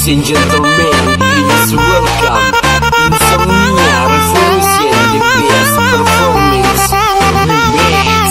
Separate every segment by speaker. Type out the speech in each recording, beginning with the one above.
Speaker 1: Ladies and gentlemen, please welcome Insomnia Revolution, the best performance remix.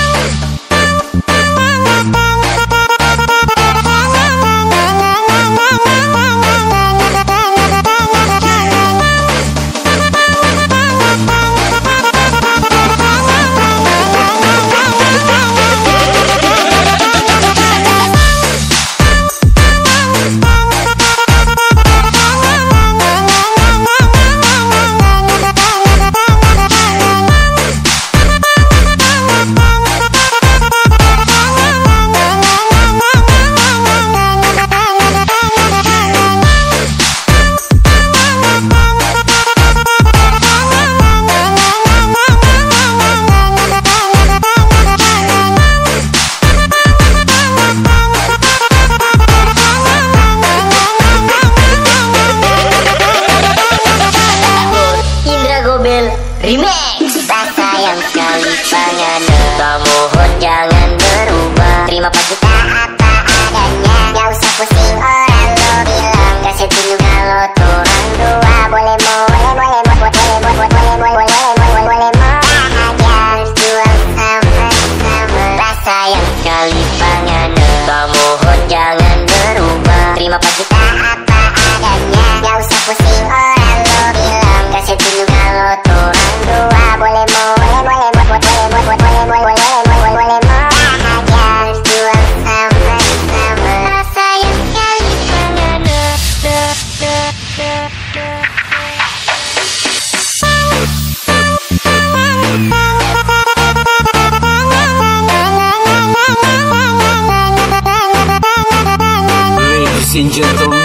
Speaker 2: Remix. Tak sayang sekali panganan, tak mohon jangan berubah. Terima pagi tak apa adanya, gak usah pusing orang lo bilang. Kasih dulu kalau turang dua. Boleh mau bahagia jual sama-sama. Tak sayang sekali panganan, tak mohon jangan berubah. Terima pagi tak apa adanya, gak usah pusing orang lo bilang. Kasih dulu kalau turang dua. Boleh mau bahagia jual sama-sama. Rasa yang sekali panganan.
Speaker 1: Ladies and gentlemen,